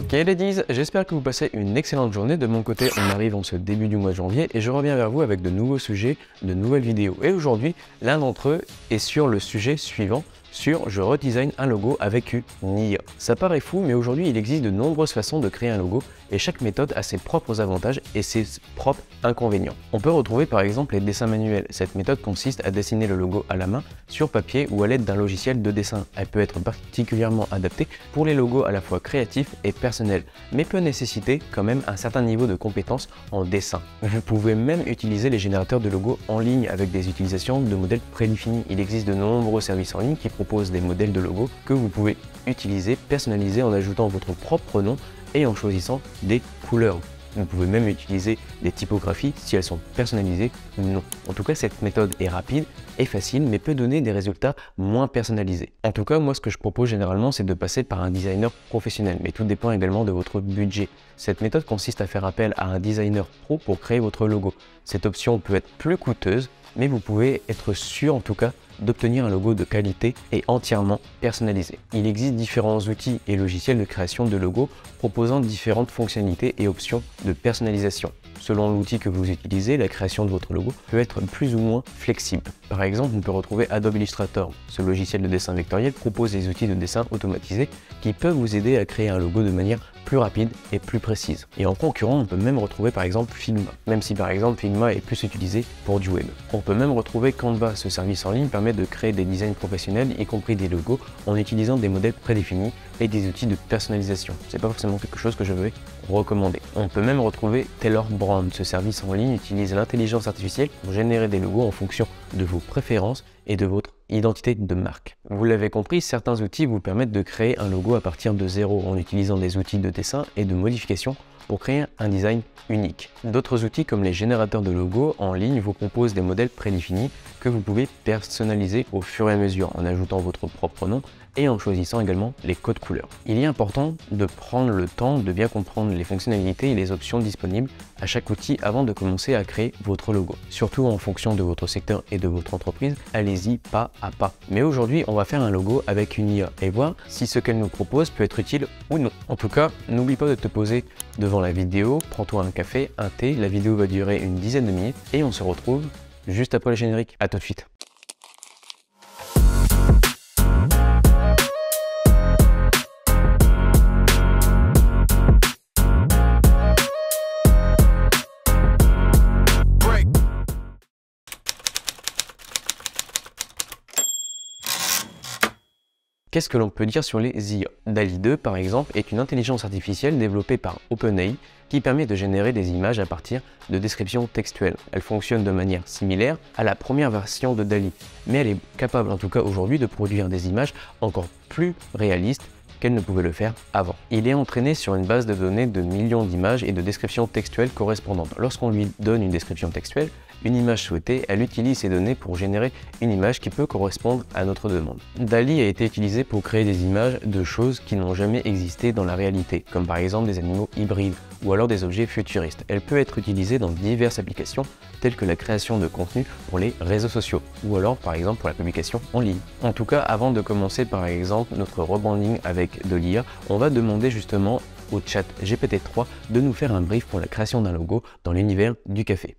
Ok ladies, j'espère que vous passez une excellente journée. De mon côté, on arrive en ce début du mois de janvier et je reviens vers vous avec de nouveaux sujets, de nouvelles vidéos. Et aujourd'hui, l'un d'entre eux est sur le sujet suivant, sur je redesign un logo avec une IA. Ça paraît fou, mais aujourd'hui, il existe de nombreuses façons de créer un logo et chaque méthode a ses propres avantages et ses propres inconvénients. On peut retrouver par exemple les dessins manuels. Cette méthode consiste à dessiner le logo à la main sur papier ou à l'aide d'un logiciel de dessin. Elle peut être particulièrement adaptée pour les logos à la fois créatifs et personnels, mais peut nécessiter quand même un certain niveau de compétence en dessin. Vous pouvez même utiliser les générateurs de logos en ligne avec des utilisations de modèles prédéfinis. Il existe de nombreux services en ligne qui proposent des modèles de logos que vous pouvez utiliser, personnaliser en ajoutant votre propre nom et en choisissant des couleurs. Vous pouvez même utiliser des typographies si elles sont personnalisées ou non. En tout cas, cette méthode est rapide et facile, mais peut donner des résultats moins personnalisés. En tout cas, moi, ce que je propose généralement, c'est de passer par un designer professionnel, mais tout dépend également de votre budget. Cette méthode consiste à faire appel à un designer pro pour créer votre logo. Cette option peut être plus coûteuse, mais vous pouvez être sûr en tout cas d'obtenir un logo de qualité et entièrement personnalisé. Il existe différents outils et logiciels de création de logos proposant différentes fonctionnalités et options de personnalisation. Selon l'outil que vous utilisez, la création de votre logo peut être plus ou moins flexible. Par exemple, on peut retrouver Adobe Illustrator. Ce logiciel de dessin vectoriel propose des outils de dessin automatisés qui peuvent vous aider à créer un logo de manière plus rapide et plus précise. Et en concurrent, on peut même retrouver par exemple Figma, même si par exemple Figma est plus utilisé pour du web. On peut même retrouver Canva. Ce service en ligne permet de créer des designs professionnels, y compris des logos, en utilisant des modèles prédéfinis et des outils de personnalisation. C'est pas forcément quelque chose que je vais recommander. On peut même retrouver Tailor Brand. Ce service en ligne utilise l'intelligence artificielle pour générer des logos en fonction de vos préférences et de votre identité de marque. Vous l'avez compris, certains outils vous permettent de créer un logo à partir de zéro en utilisant des outils de dessin et de modification pour créer un design unique. D'autres outils comme les générateurs de logos en ligne vous proposent des modèles prédéfinis que vous pouvez personnaliser au fur et à mesure en ajoutant votre propre nom et en choisissant également les codes couleurs. Il est important de prendre le temps de bien comprendre les fonctionnalités et les options disponibles à chaque outil avant de commencer à créer votre logo. Surtout en fonction de votre secteur et de votre entreprise, allez-y pas à pas. Mais aujourd'hui, on va faire un logo avec une IA et voir si ce qu'elle nous propose peut être utile ou non. En tout cas, n'oublie pas de te poser devant la vidéo, prends-toi un café, un thé, la vidéo va durer une dizaine de minutes et on se retrouve juste après le générique. À tout de suite. Qu'est-ce que l'on peut dire sur les IA? DALL-E 2 par exemple est une intelligence artificielle développée par OpenAI qui permet de générer des images à partir de descriptions textuelles. Elle fonctionne de manière similaire à la première version de DALL-E, mais elle est capable en tout cas aujourd'hui de produire des images encore plus réalistes qu'elle ne pouvait le faire avant. Il est entraîné sur une base de données de millions d'images et de descriptions textuelles correspondantes. Lorsqu'on lui donne une description textuelle, une image souhaitée, elle utilise ces données pour générer une image qui peut correspondre à notre demande. DALL-E a été utilisé pour créer des images de choses qui n'ont jamais existé dans la réalité, comme par exemple des animaux hybrides ou alors des objets futuristes. Elle peut être utilisée dans diverses applications telles que la création de contenu pour les réseaux sociaux ou alors par exemple pour la publication en ligne. En tout cas, avant de commencer par exemple notre rebranding avec de l'IA, on va demander justement au chat GPT-3 de nous faire un brief pour la création d'un logo dans l'univers du café.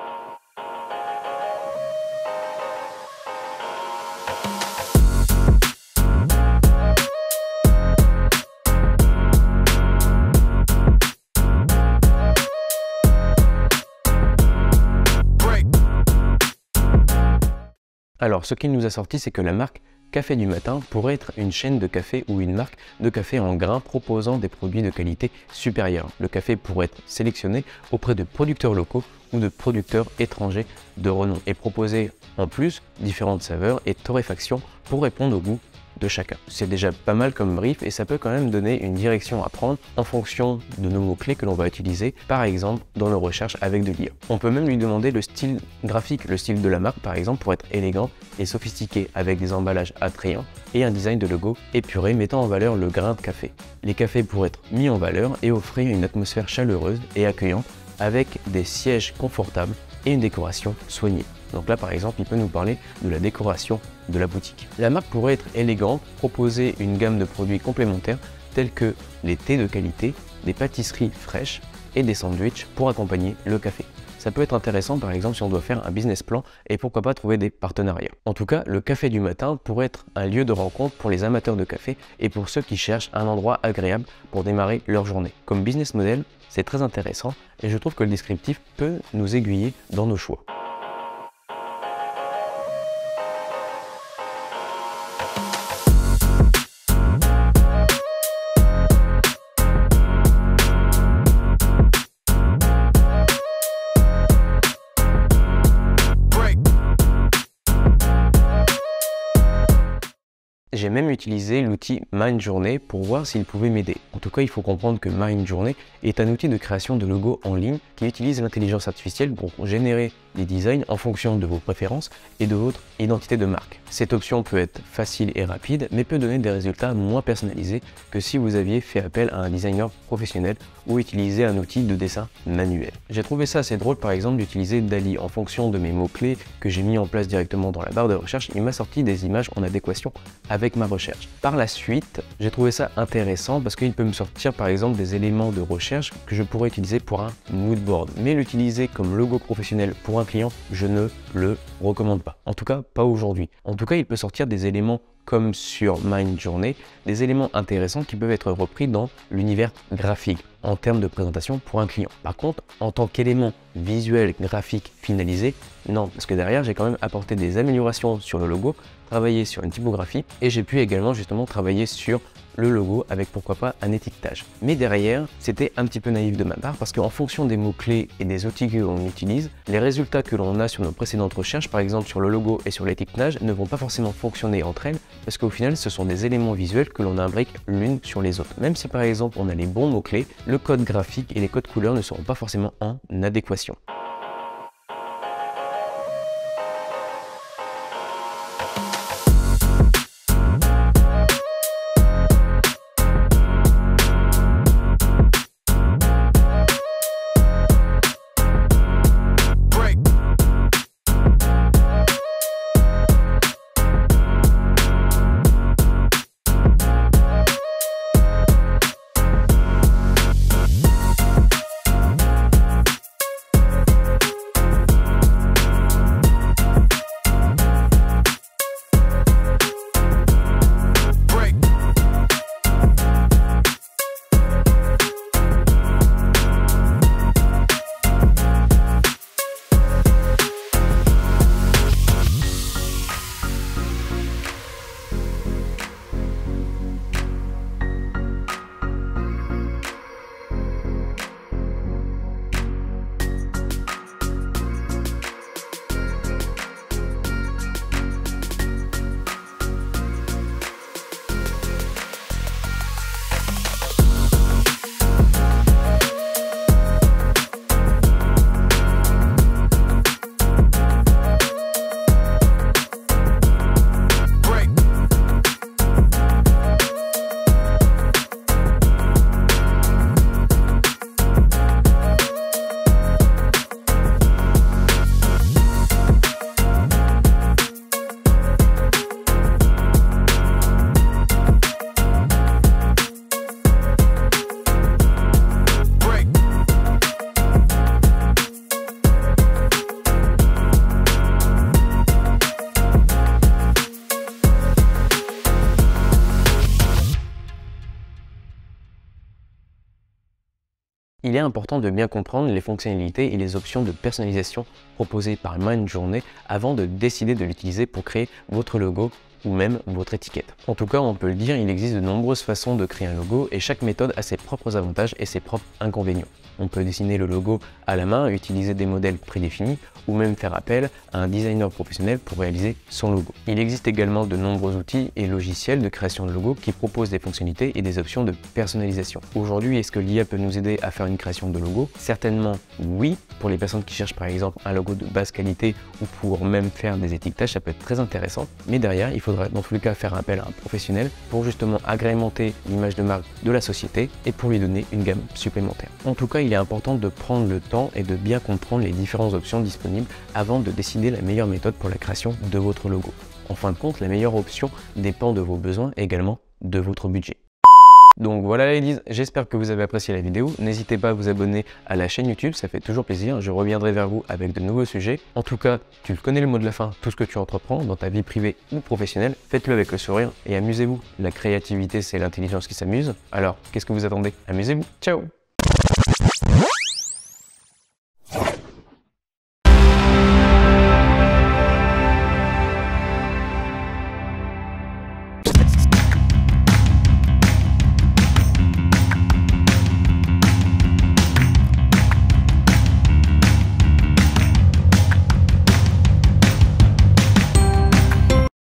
Alors, ce qu'il nous a sorti, c'est que la marque Café du Matin pourrait être une chaîne de café ou une marque de café en grains proposant des produits de qualité supérieure. Le café pourrait être sélectionné auprès de producteurs locaux ou de producteurs étrangers de renom et proposer en plus différentes saveurs et torréfactions pour répondre au goût de chacun. C'est déjà pas mal comme brief et ça peut quand même donner une direction à prendre en fonction de nos mots-clés que l'on va utiliser, par exemple dans nos recherches avec de l'IA. On peut même lui demander le style graphique, le style de la marque par exemple pour être élégant et sophistiqué avec des emballages attrayants et un design de logo épuré mettant en valeur le grain de café. Les cafés pourraient être mis en valeur et offrir une atmosphère chaleureuse et accueillante avec des sièges confortables et une décoration soignée. Donc là par exemple il peut nous parler de la décoration de la boutique. La marque pourrait être élégante, proposer une gamme de produits complémentaires tels que les thés de qualité, des pâtisseries fraîches et des sandwichs pour accompagner le café. Ça peut être intéressant par exemple si on doit faire un business plan et pourquoi pas trouver des partenariats. En tout cas, le café du matin pourrait être un lieu de rencontre pour les amateurs de café et pour ceux qui cherchent un endroit agréable pour démarrer leur journée. Comme business model, c'est très intéressant et je trouve que le descriptif peut nous aiguiller dans nos choix. J'ai même utilisé l'outil Mindjourney pour voir s'il pouvait m'aider. En tout cas, il faut comprendre que Mindjourney est un outil de création de logos en ligne qui utilise l'intelligence artificielle pour générer des designs en fonction de vos préférences et de votre identité de marque. Cette option peut être facile et rapide, mais peut donner des résultats moins personnalisés que si vous aviez fait appel à un designer professionnel ou utilisé un outil de dessin manuel. J'ai trouvé ça assez drôle par exemple d'utiliser DALL-E. En fonction de mes mots-clés que j'ai mis en place directement dans la barre de recherche, il m'a sorti des images en adéquation avec ma recherche. Par la suite, j'ai trouvé ça intéressant parce qu'il peut me sortir par exemple des éléments de recherche que je pourrais utiliser pour un mood board. Mais l'utiliser comme logo professionnel pour un client, je ne le recommande pas. En tout cas, pas aujourd'hui. En tout cas, il peut sortir des éléments comme sur Mindjourney, des éléments intéressants qui peuvent être repris dans l'univers graphique en termes de présentation pour un client. Par contre, en tant qu'élément visuel, graphique, finalisé, non, parce que derrière, j'ai quand même apporté des améliorations sur le logo, travaillé sur une typographie et j'ai pu également justement travailler sur le logo avec pourquoi pas un étiquetage. Mais derrière, c'était un petit peu naïf de ma part parce qu'en fonction des mots-clés et des outils que l'on utilise, les résultats que l'on a sur nos précédentes recherches, par exemple sur le logo et sur l'étiquetage, ne vont pas forcément fonctionner entre elles parce qu'au final, ce sont des éléments visuels que l'on imbrique l'une sur les autres. Même si par exemple on a les bons mots-clés, le code graphique et les codes couleurs ne seront pas forcément en adéquation. Il est important de bien comprendre les fonctionnalités et les options de personnalisation proposées par Mindjourney avant de décider de l'utiliser pour créer votre logo ou même votre étiquette. En tout cas, on peut le dire, il existe de nombreuses façons de créer un logo et chaque méthode a ses propres avantages et ses propres inconvénients. On peut dessiner le logo à la main, utiliser des modèles prédéfinis ou même faire appel à un designer professionnel pour réaliser son logo. Il existe également de nombreux outils et logiciels de création de logo qui proposent des fonctionnalités et des options de personnalisation. Aujourd'hui, est-ce que l'IA peut nous aider à faire une création de logo? Certainement oui, pour les personnes qui cherchent par exemple un logo de basse qualité ou pour même faire des étiquetages, ça peut être très intéressant. Mais derrière, il faudra dans tous les cas faire appel à un professionnel pour justement agrémenter l'image de marque de la société et pour lui donner une gamme supplémentaire. En tout cas, il est important de prendre le temps et de bien comprendre les différentes options disponibles avant de décider la meilleure méthode pour la création de votre logo. En fin de compte, la meilleure option dépend de vos besoins et également de votre budget. Donc voilà les ladies, j'espère que vous avez apprécié la vidéo. N'hésitez pas à vous abonner à la chaîne YouTube, ça fait toujours plaisir. Je reviendrai vers vous avec de nouveaux sujets. En tout cas, tu connais le mot de la fin, tout ce que tu entreprends dans ta vie privée ou professionnelle, faites-le avec le sourire et amusez-vous. La créativité, c'est l'intelligence qui s'amuse. Alors, qu'est-ce que vous attendez? Amusez-vous. Ciao!